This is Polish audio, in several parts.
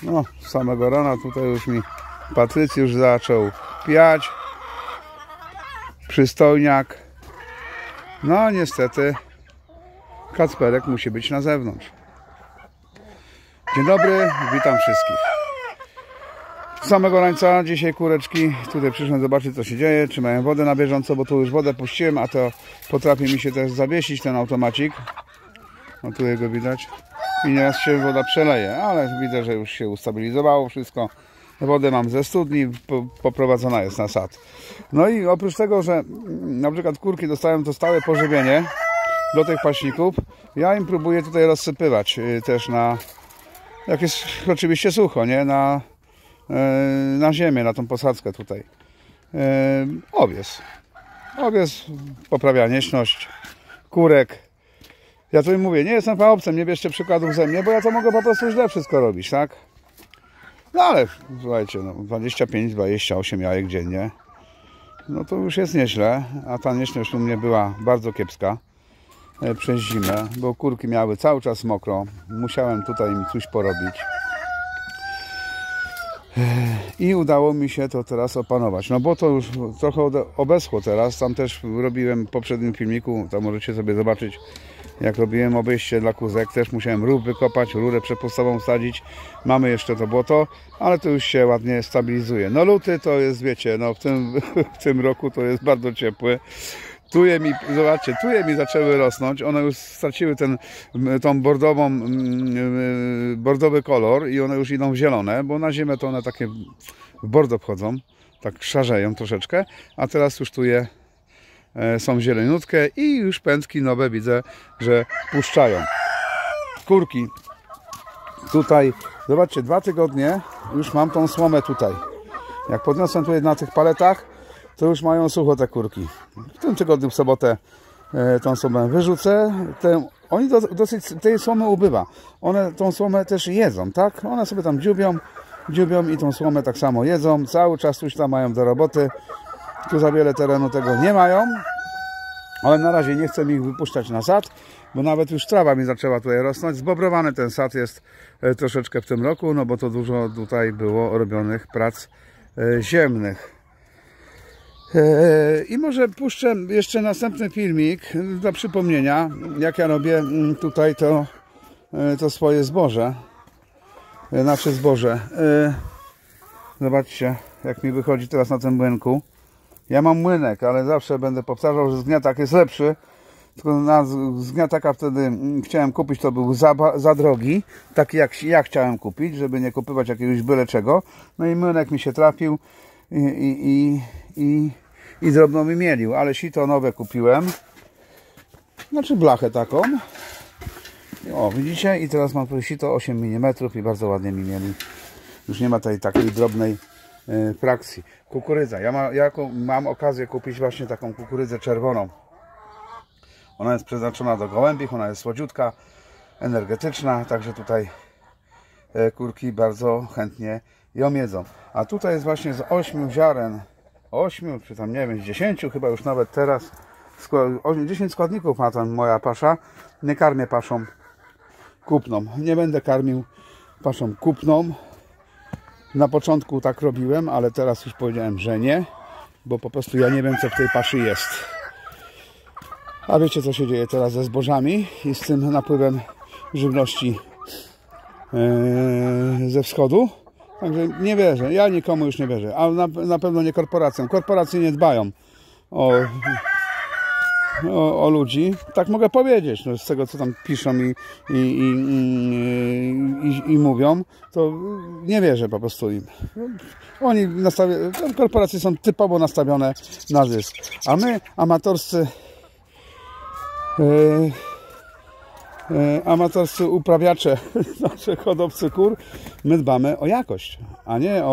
No, z samego rana tutaj już mi Patrycjusz zaczął piać. Przystojniak. No niestety Kacperek musi być na zewnątrz. Dzień dobry, witam wszystkich. Z samego rańca dzisiaj kureczki. Tutaj przyszłem zobaczyć, co się dzieje, czy mają wodę na bieżąco, bo tu już wodę puściłem, a to potrafi mi się też zawiesić ten automacik. No tu jego widać. I nieraz się woda przeleje, ale widzę, że już się ustabilizowało wszystko. Wodę mam ze studni, poprowadzona jest na sad. No i oprócz tego, że na przykład kurki dostają to stałe pożywienie do tych paśników, ja im próbuję tutaj rozsypywać też na, jak jest oczywiście sucho, nie? Na ziemię, na tą posadzkę tutaj. Owies poprawia nieśność kurek. Ja tu im mówię, nie jestem fachowcem, nie bierzcie przykładów ze mnie, bo ja to mogę po prostu źle wszystko robić, tak? No ale słuchajcie, no 25-28 jajek dziennie, no to już jest nieźle, a ta nieśność u mnie była bardzo kiepska przez zimę, bo kurki miały cały czas mokro, musiałem tutaj im coś porobić i udało mi się to teraz opanować, no bo to już trochę obeschło teraz. Tam też robiłem w poprzednim filmiku, to możecie sobie zobaczyć, jak robiłem obejście dla kuzek, też musiałem rów wykopać, rurę przepustową wsadzić. Mamy jeszcze to błoto, ale to już się ładnie stabilizuje. No luty to jest, wiecie, no w tym roku to jest bardzo ciepły. Tuje mi, zobaczcie, tuje mi zaczęły rosnąć, one już straciły tą bordowy kolor i one już idą w zielone, bo na zimę to one takie w bordo wchodzą, tak szarzeją troszeczkę, a teraz już tuje są zieleniutkie i już pętki nowe widzę, że puszczają. Kurki tutaj, zobaczcie, 2 tygodnie już mam tą słomę tutaj. Jak podniosłem tutaj na tych paletach, to już mają sucho te kurki. W tym tygodniu w sobotę tą słomę wyrzucę. Oni dosyć tej słomy ubywa. One tą słomę też jedzą, tak? One sobie tam dziubią i tą słomę tak samo jedzą. Cały czas coś tam mają do roboty. Tu za wiele terenu tego nie mają, ale na razie nie chcę ich wypuszczać na sad, bo nawet już trawa mi zaczęła tutaj rosnąć. Zbobrowany ten sad jest troszeczkę w tym roku, no bo to dużo tutaj było robionych prac ziemnych. I może puszczę jeszcze następny filmik dla przypomnienia, jak ja robię tutaj to swoje zboże, nasze zboże. Zobaczcie, jak mi wychodzi teraz na tym młynku. Ja mam młynek, ale zawsze będę powtarzał, że zgniatak jest lepszy. Tylko na zgniataka wtedy chciałem kupić, to był za drogi. Taki jak ja chciałem kupić, żeby nie kupować jakiegoś byle czego. No i młynek mi się trafił i drobno mi mielił. Ale sito nowe kupiłem. Znaczy blachę taką. O, widzicie? I teraz mam tu sito 8 mm i bardzo ładnie mi mieli. Już nie ma tej takiej drobnej frakcji. Kukurydza. Ja mam okazję kupić właśnie taką kukurydzę czerwoną. Ona jest przeznaczona do gołębich, ona jest słodziutka, energetyczna, także tutaj kurki bardzo chętnie ją jedzą. A tutaj jest właśnie z 8 ziaren, 8 czy tam nie wiem, z 10 chyba już nawet teraz, 10 składników ma tam moja pasza. Nie karmię paszą kupną, nie będę karmił paszą kupną. Na początku tak robiłem, ale teraz już powiedziałem, że nie, bo po prostu ja nie wiem, co w tej paszy jest. A wiecie, co się dzieje teraz ze zbożami i z tym napływem żywności ze wschodu? Także nie wierzę, ja nikomu już nie wierzę, a na pewno nie korporacjom. Korporacje nie dbają o ludzi, tak mogę powiedzieć, no, z tego co tam piszą i mówią, to nie wierzę po prostu im. Oni korporacje są typowo nastawione na zysk, a my amatorscy uprawiacze, nasze hodowcy kur, my dbamy o jakość, a nie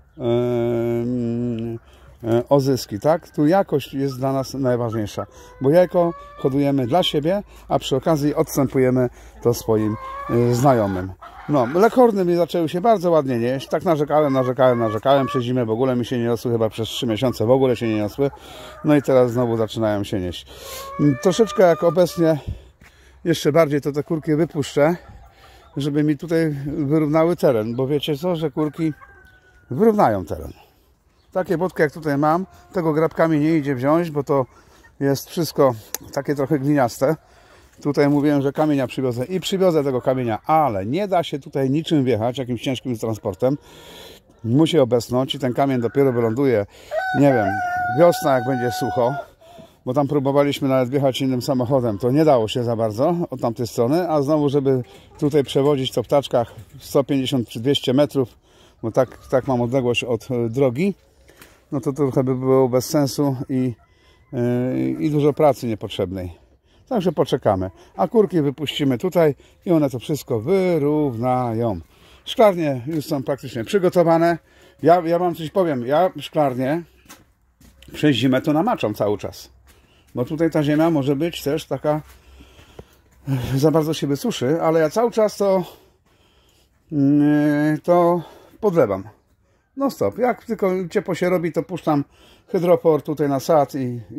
o zyski, tak? Tu jakość jest dla nas najważniejsza, bo jajko hodujemy dla siebie, a przy okazji odstępujemy to swoim znajomym. No, leghorny mi zaczęły się bardzo ładnie nieść, tak narzekałem przez zimę, w ogóle mi się nie niosły, chyba przez 3 miesiące w ogóle się nie niosły, no i teraz znowu zaczynają się nieść. Troszeczkę jak obecnie, jeszcze bardziej to te kurki wypuszczę, żeby mi tutaj wyrównały teren, bo wiecie co, że kurki wyrównają teren. Takie wodki jak tutaj mam, tego grabkami nie idzie wziąć, bo to jest wszystko takie trochę gliniaste. Tutaj mówiłem, że kamienia przywiozę i przywiozę tego kamienia, ale nie da się tutaj niczym wjechać, jakimś ciężkim transportem. Musi obecnąć i ten kamień dopiero wyląduje, nie wiem, wiosna, jak będzie sucho, bo tam próbowaliśmy nawet wjechać innym samochodem, to nie dało się za bardzo od tamtej strony, a znowu, żeby tutaj przewozić to w taczkach 150 czy 200 metrów, bo tak mam odległość od drogi, no to trochę by było bez sensu i dużo pracy niepotrzebnej. Także poczekamy. A kurki wypuścimy tutaj i one to wszystko wyrównają. Szklarnie już są praktycznie przygotowane. Ja wam coś powiem. Ja szklarnie przez zimę to namaczam cały czas. Bo tutaj ta ziemia może być też taka za bardzo się wysuszy, ale ja cały czas to podlewam. No stop. Jak tylko ciepło się robi, to puszczam hydropor tutaj na sad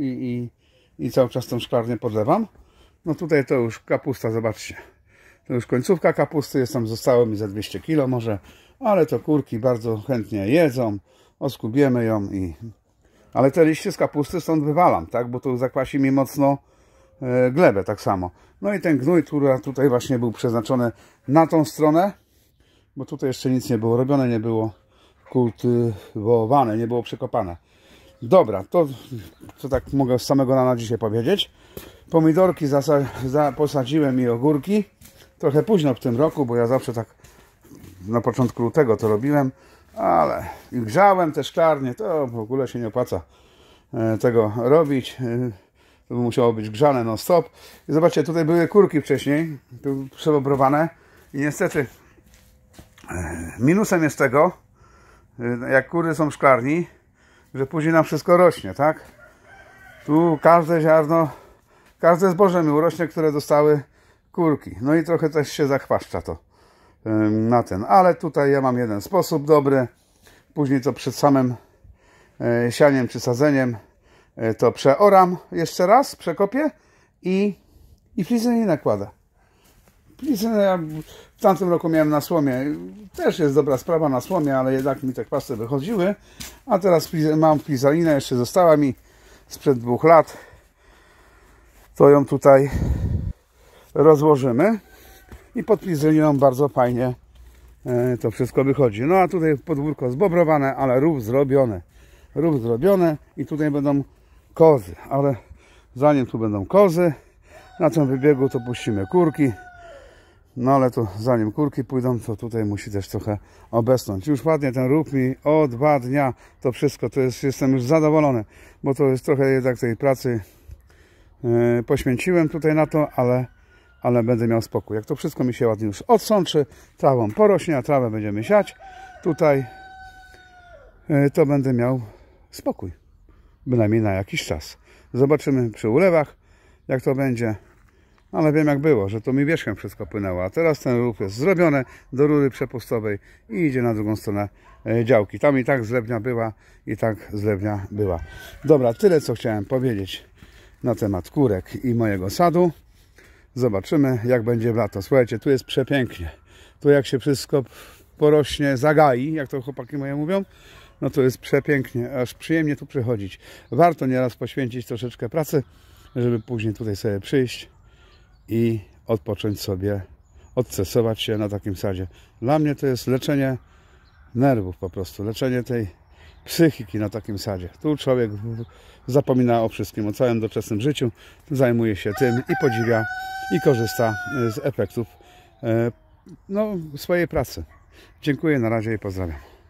i cały czas tą szklarnię podlewam. No tutaj to już kapusta, zobaczcie. To już końcówka kapusty jest, tam zostało mi za 200 kg może, ale to kurki bardzo chętnie jedzą, oskubiemy ją ale te liście z kapusty stąd wywalam, tak, bo to zakwasi mi mocno glebę tak samo. No i ten gnój, który tutaj właśnie był przeznaczony na tą stronę, bo tutaj jeszcze nic nie było robione, nie było kultywowane, nie było przekopane. Dobra, to co tak mogę z samego rana dzisiaj powiedzieć. Pomidorki posadziłem i ogórki. Trochę późno w tym roku, bo ja zawsze tak na początku lutego to robiłem, ale grzałem te szklarnie, to w ogóle się nie opłaca tego robić. To by musiało być grzane non stop. I zobaczcie, tutaj były kurki wcześniej, tu przeobrowane i niestety minusem jest tego, jak kury są w szklarni, że później nam wszystko rośnie, tak? Tu każde ziarno, każde zboże mi urośnie, które dostały kurki. No i trochę też się zachwaszcza to na ten. Ale tutaj ja mam jeden sposób dobry. Później to przed samym sianiem czy sadzeniem to przeoram jeszcze raz, przekopię i flizyny nakładę. Flizyny ja w tamtym roku miałem na słomie. Też jest dobra sprawa na słomie, ale jednak mi te kwasy wychodziły. A teraz mam flizalinę, jeszcze została mi sprzed 2 lat. To ją tutaj rozłożymy i pod flizynią bardzo fajnie to wszystko wychodzi. No a tutaj podwórko zbobrowane, ale rów zrobiony. Rów zrobiony i tutaj będą kozy, ale zanim tu będą kozy, na tym wybiegu to puścimy kurki. No ale to zanim kurki pójdą, to tutaj musi też trochę obecnąć. Już ładnie ten rób mi o 2 dnia to wszystko, to jest, jestem już zadowolony, bo to jest trochę jednak tej pracy poświęciłem tutaj na to, ale będę miał spokój. Jak to wszystko mi się ładnie już odsączy, trawą porośnie, a trawę będziemy siać tutaj, to będę miał spokój. Bynajmniej na jakiś czas. Zobaczymy przy ulewach, jak to będzie. Ale wiem jak było, że to mi wierzchem wszystko płynęło. A teraz ten rów jest zrobiony do rury przepustowej i idzie na drugą stronę działki. Tam i tak zlewnia była, i tak zlewnia była. Dobra, tyle co chciałem powiedzieć na temat kurek i mojego sadu. Zobaczymy jak będzie w lato. Słuchajcie, tu jest przepięknie. Tu jak się wszystko porośnie, zagai, jak to chłopaki moje mówią, no to jest przepięknie, aż przyjemnie tu przychodzić. Warto nieraz poświęcić troszeczkę pracy, żeby później tutaj sobie przyjść i odpocząć sobie, odstresować się na takim sadzie. Dla mnie to jest leczenie nerwów po prostu, leczenie tej psychiki na takim sadzie. Tu człowiek zapomina o wszystkim, o całym doczesnym życiu, zajmuje się tym i podziwia i korzysta z efektów swojej pracy. Dziękuję, na razie i pozdrawiam.